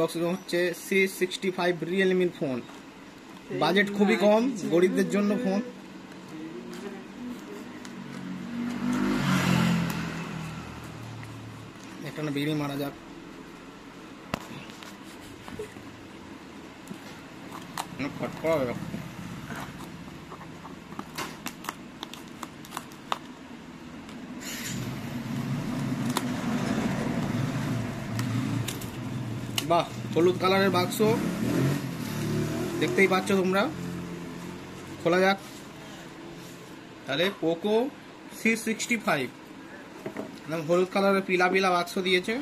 Box হচ্ছে C65 রিয়েলমির phone, budget খুবই কম, গরিবদের জন্য ফোন। একটা না বেরিয়ে মারা যাক, খটকা বাহ, হলুদ কালারের বাক্স দেখতেই পাচ্ছ তোমরা। খোলা যাক তাহলে। পোকো C65 হলুদ কালারের পিলা পিলা বাক্স দিয়েছে,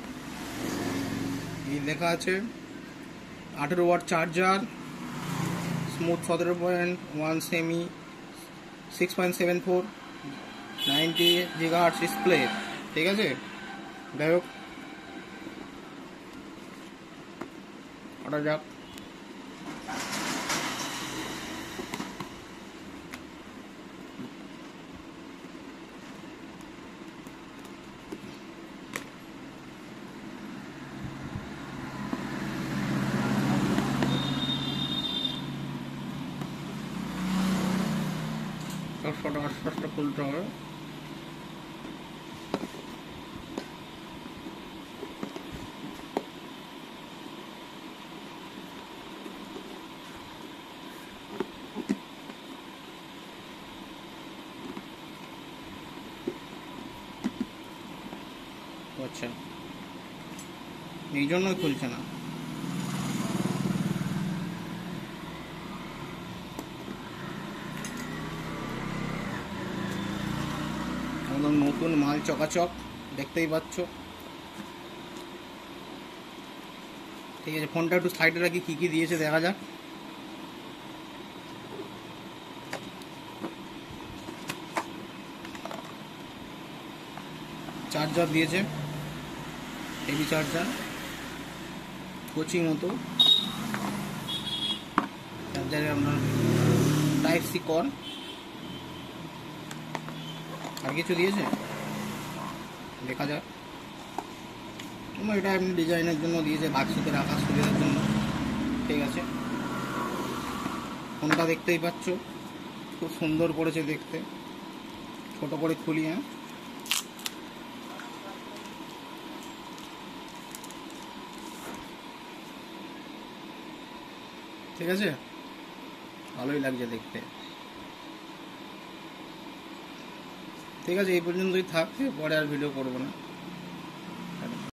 লেখা আছে 18 ওয়াট চার্জার, স্মুথ 17.1 সেমি, 6.74, 90 GHz ডিসপ্লে। ঠিক আছে, যাই হোক ওটা যাক। আস্তে আস্তে খুলতে হবে। আচ্ছা, এই জন্যই খুলছে না। একদম নতুন মাল, চকাচক, দেখতেই পাচ্ছ। ঠিক আছে, ফোনটা একটু সাইডে রাখি, কি কি দিয়েছে দেখা যাক। চার্জার দিয়েছে, হেভি চার্জার, কোচি মতো চার্জারে আপনার টাইপ সি কর। আর কিছু দিয়েছে দেখা যাক। এটা এমনি ডিজাইনের জন্য দিয়েছে, বাক্সতে রাখার সুবিধার জন্য। ঠিক আছে, ফোনটা দেখতেই পাচ্ছ খুব সুন্দর করেছে দেখতে। ছোট করে খুলি। হ্যাঁ, ঠিক আছে, ভালোই লাগছে দেখতে। ঠিক আছে, এই পর্যন্তই থাকছে, পরে আর ভিডিও করবো না।